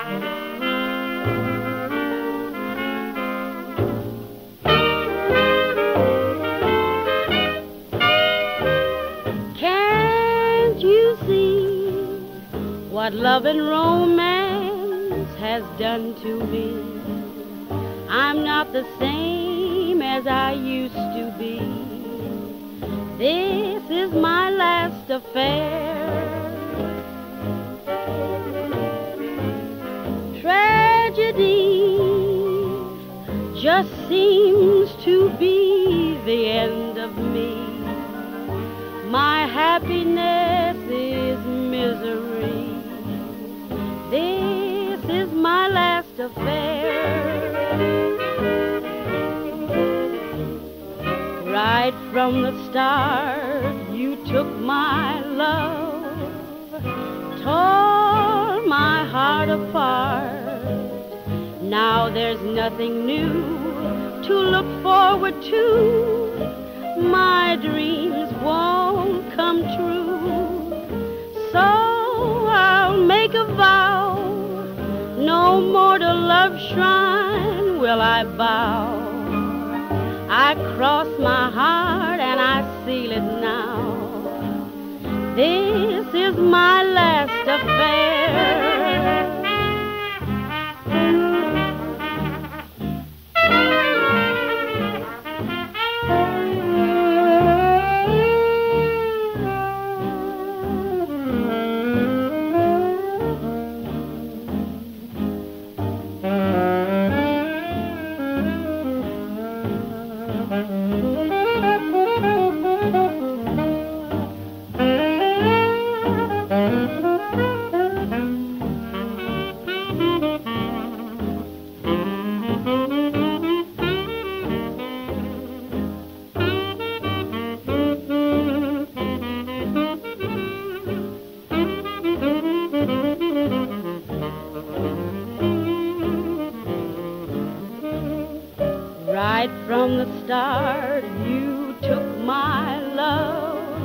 Can't you see what love and romance has done to me? I'm not the same as I used to be. This is my last affair. Tragedy just seems to be the end of me. My happiness is misery. This is my last affair. Right from the start, you took my love, tore my heart apart. Now there's nothing new to look forward to. My dreams won't come true. So I'll make a vow, no more to love's shrine will I bow. I cross my heart and I seal it now. This is my last affair. Right from the start, you took my love,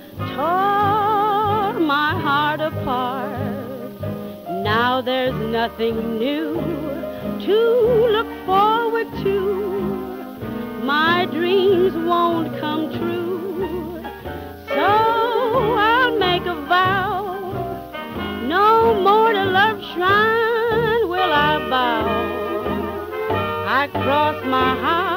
tore my heart apart. Now there's nothing new to look forward to. My dreams won't come true. So I'll make a vow, no more to love's shrine will I bow. I cross my heart